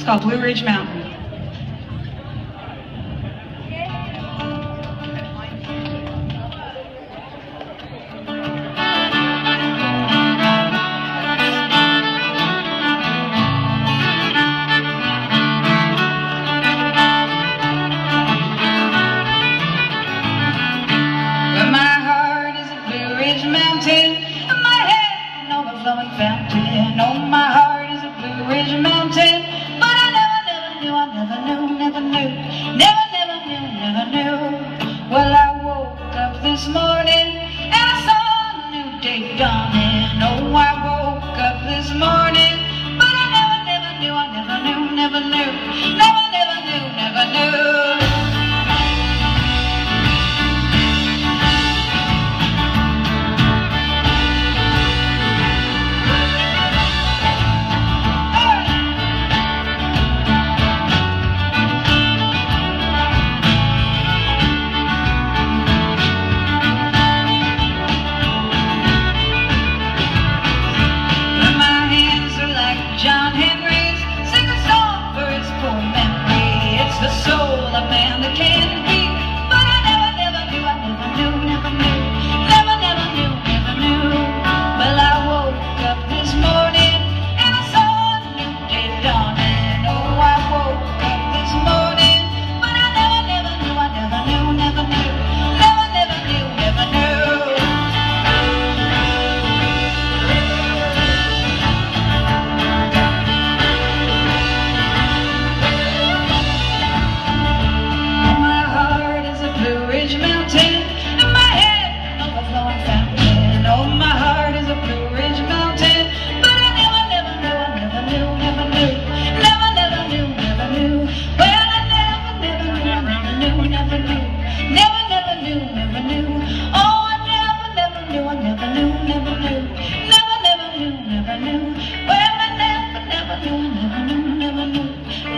called Blue Ridge Mountain. Mountain, and my head an overflowing fountain. Oh, my heart is a Blue Ridge Mountain, but I never knew, never knew. Well, I woke up this morning and I saw a new day dawning. Oh, I woke up this morning, but I never knew, never knew. John Henry's sing a song for his poor memory. It's the soul of man that can be, but I never knew. Well, I woke up this morning and I saw a new day dawning. Oh, I woke up this morning, but I never knew. Mountain, and my head an overflowing fountain. Oh, my heart is a Blue Ridge Mountain, but I never knew. Well, I never knew. Oh, I never knew. Well, I never knew.